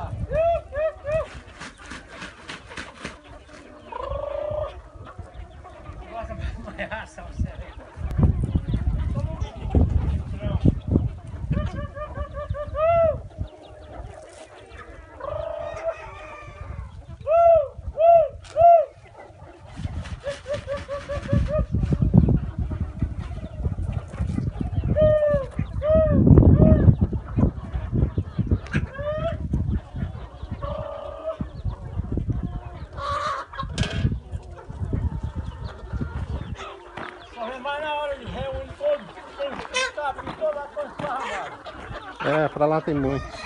Nossa, vai ameaçar o sereno. Mas na hora de reunir todos, tem cabra em toda a coisa esparramada. É, pra lá tem muito.